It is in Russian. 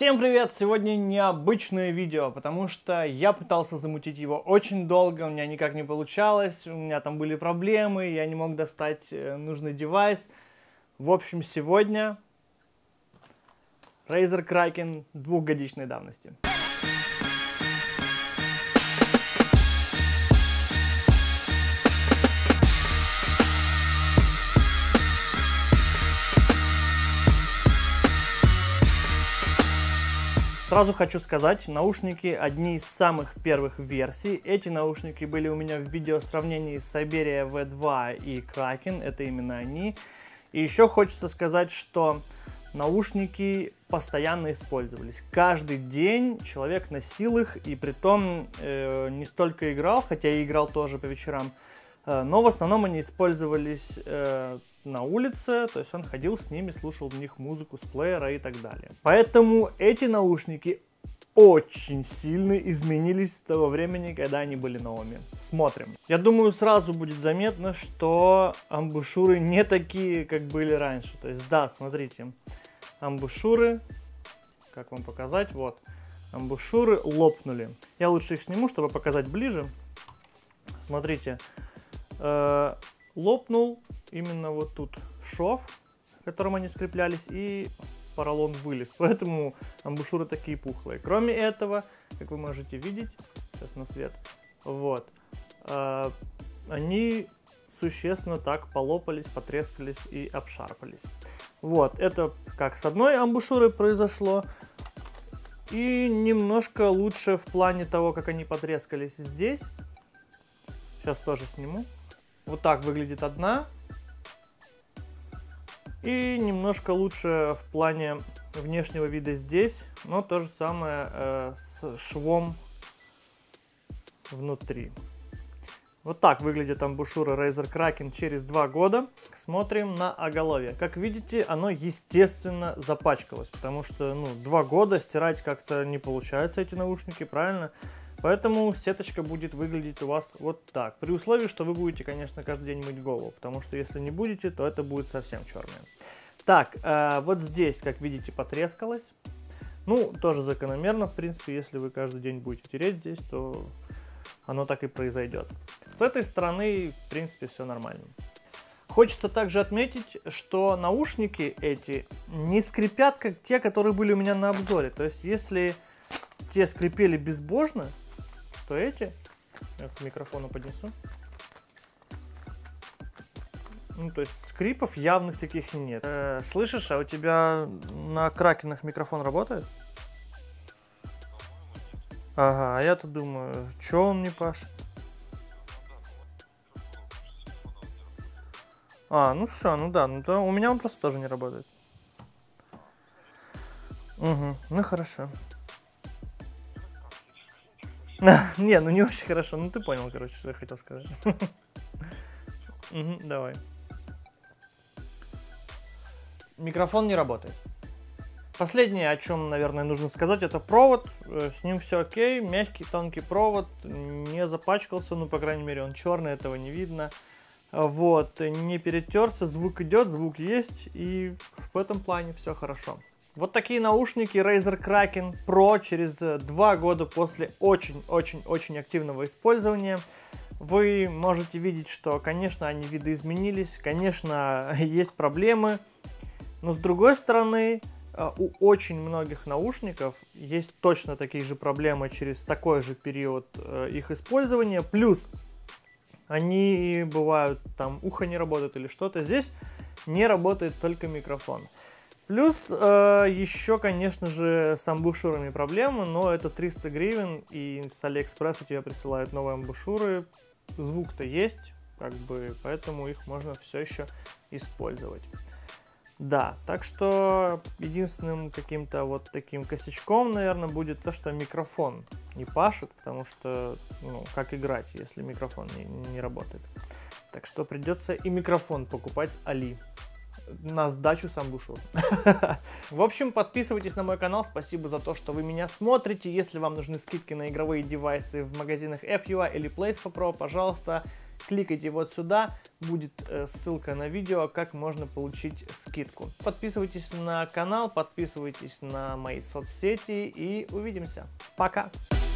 Всем привет! Сегодня необычное видео, потому что я пытался замутить его очень долго, у меня никак не получалось, у меня там были проблемы, я не мог достать нужный девайс. В общем, сегодня Razer Kraken двухгодичной давности. Сразу хочу сказать, наушники одни из самых первых версий. Эти наушники были у меня в видео сравнении с Siberia V2 и Kraken, это именно они. И еще хочется сказать, что наушники постоянно использовались. Каждый день человек носил их, и притом не столько играл, хотя и играл тоже по вечерам, но в основном они использовались на улице, то есть он ходил с ними, слушал в них музыку с плеера и так далее. Поэтому эти наушники очень сильно изменились с того времени, когда они были новыми. Смотрим. Я думаю, сразу будет заметно, что амбушюры не такие, как были раньше. То есть, да, смотрите, амбушюры, как вам показать, вот, амбушюры лопнули. Я лучше их сниму, чтобы показать ближе. Смотрите, лопнул именно вот тут шов, к которому они скреплялись, и поролон вылез. Поэтому амбушюры такие пухлые. Кроме этого, как вы можете видеть, сейчас на свет, вот, они существенно так полопались, потрескались и обшарпались. Вот, это как с одной амбушюрой произошло. И немножко лучше в плане того, как они потрескались здесь. Сейчас тоже сниму. Вот так выглядит одна. И немножко лучше в плане внешнего вида здесь, но то же самое с швом внутри. Вот так выглядит амбушюра Razer Kraken через 2 года. Смотрим на оголовье. Как видите, оно естественно запачкалось, потому что 2 года стирать как-то не получается эти наушники, правильно? Поэтому сеточка будет выглядеть у вас вот так. При условии, что вы будете, конечно, каждый день мыть голову. Потому что если не будете, то это будет совсем черное. Так, вот здесь, как видите, потрескалось. Ну, тоже закономерно, в принципе. Если вы каждый день будете тереть здесь, то оно так и произойдет. С этой стороны, в принципе, все нормально. Хочется также отметить, что наушники эти не скрипят, как те, которые были у меня на обзоре. То есть, если те скрипели безбожно, то эти, я к микрофону поднесу, то есть скрипов явных таких нет. Слышишь, а у тебя на кракенах микрофон работает? Ага, а я-то думаю, что он не пашет? Ну все, да, то у меня он просто тоже не работает. Угу, ну хорошо. Не, не очень хорошо. Ну ты понял, короче, что я хотел сказать. Давай. Микрофон не работает. Последнее, о чем, наверное, нужно сказать, это провод. С ним все окей. Мягкий, тонкий провод. Не запачкался, по крайней мере, он черный, этого не видно. Вот, не перетерся, звук идет, звук есть. И в этом плане все хорошо. Вот такие наушники Razer Kraken Pro через 2 года после очень-очень-очень активного использования. Вы можете видеть, что, конечно, они видоизменились, конечно, есть проблемы, но с другой стороны, у очень многих наушников есть точно такие же проблемы через такой же период их использования, плюс они бывают, там ухо не работает или что-то, здесь не работает только микрофон. Плюс еще, конечно же, с амбушюрами проблемы, но это 300 гривен, и с Алиэкспресса тебе присылают новые амбушюры. Звук-то есть, поэтому их можно все еще использовать. Да, так что единственным каким-то вот таким косячком, наверное, будет то, что микрофон не пашет, потому что, как играть, если микрофон не работает. Так что придется и микрофон покупать с Али. На сдачу с амбушюр. В общем, подписывайтесь на мой канал. Спасибо за то, что вы меня смотрите. Если вам нужны скидки на игровые девайсы в магазинах FUI или Place4Pro, пожалуйста, кликайте вот сюда, будет ссылка на видео, как можно получить скидку. Подписывайтесь на канал, подписывайтесь на мои соцсети и увидимся. Пока!